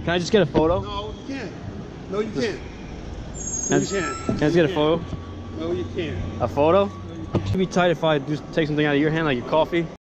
Can I just get a photo? No, you can't. No, you can't. Can I just get a photo? No, you can't. A photo? It'd be tight if I just take something out of your hand, like your coffee.